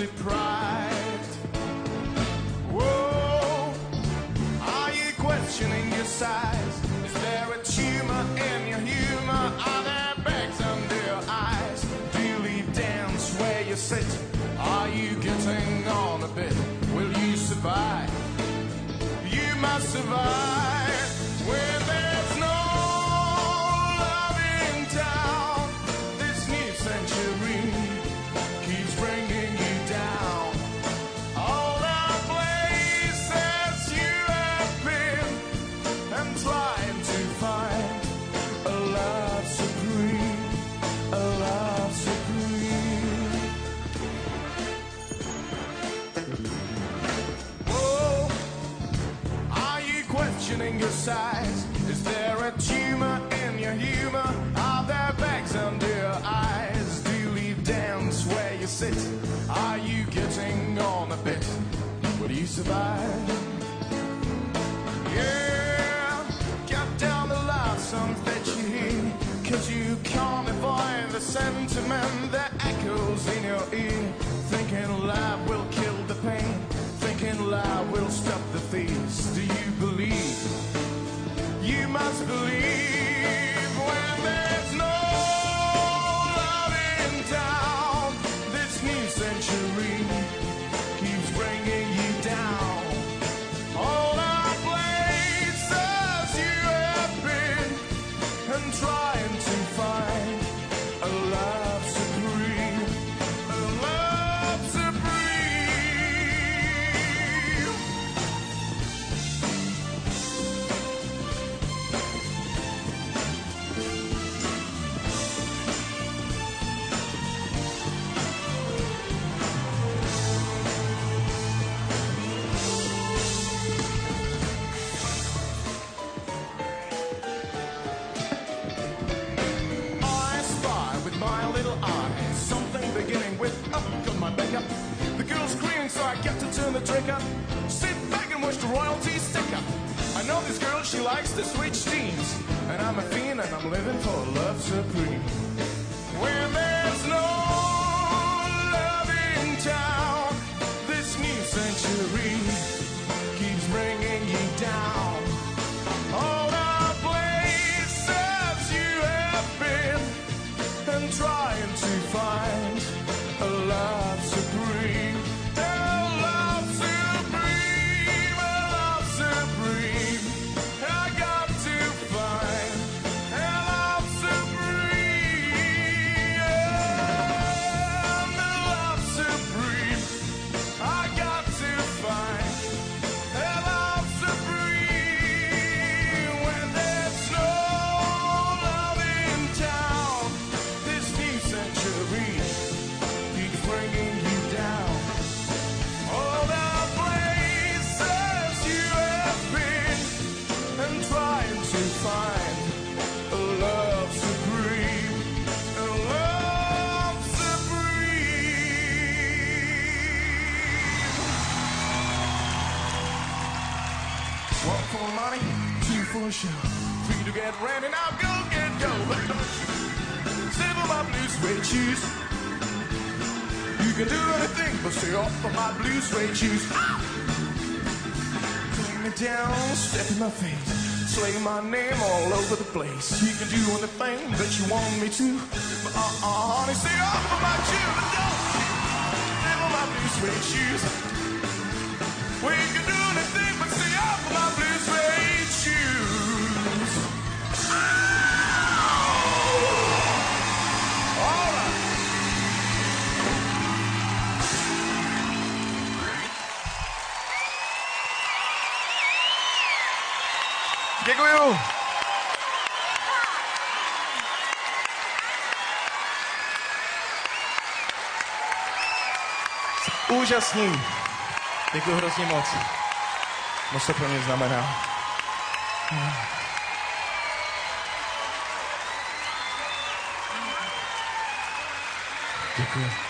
deprived. Whoa, are you questioning your size? Is there a tumor in your humor? Are there bags under your eyes? Do you leave dance where you sit? Are you getting on a bit? Will you survive? You must survive when there's no love in town. This new century keeps bringing you down. All the places you have been and trying to find a love supreme, a love supreme. Whoa, are you questioning your size? Is there a tumor in your humor? Are there bags under your eyes? Do you leave dance where you sit? Are you getting on a bit? Will you survive? Yeah, get down the love songs that you hear, 'cause you can't avoid the sentiment that echoes in your ear. Thinking love will kill the pain, thinking love will stop the thieves. Do you believe? You must believe when there's no love in town. This new century keeps bringing you down. All the places you have been and trying to find a love supreme, a love supreme. I spy with my little eye something beginning with up, got my back up. The girl's screaming, so I get to turn the trick up. Sit back and watch the royalties stick up. I know this girl, she likes the sweet steams, and I'm a fiend and I'm living for love supreme. When there's no love in town, this new century keeps bringing you down. All the places you have been and trying to find a love supreme, a love supreme, a love supreme. I got to find a love supreme, a love supreme. I got to find a love supreme. When there's no love in town, this new century keeps bringing you down. All the places you have been and trying to find a love supreme, a love supreme. One for money, two for show, three to get ready, now go get go. Stable my blue suede shoes. You can do anything but stay off of my blue suede shoes. Take me down, step in my face, slay my name all over the place. You can do anything that you want me to, but honey, stay off of my shoes. Don't stable my blue suede shoes. Well, you can do anything but stay off of my blue suede shoes. All right. Děkuju. Úžasný. Děkuji hrozně moc. Moc to pro mě znamená. Děkuji.